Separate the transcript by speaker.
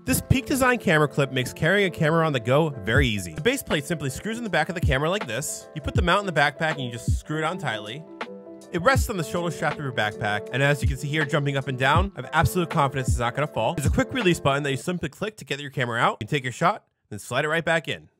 Speaker 1: This Peak Design camera clip makes carrying a camera on the go very easy. The base plate simply screws in the back of the camera like this. You put the mount in the backpack and you just screw it on tightly. It rests on the shoulder strap of your backpack, and as you can see here jumping up and down, I have absolute confidence it's not going to fall. There's a quick release button that you simply click to get your camera out. You can take your shot, then slide it right back in.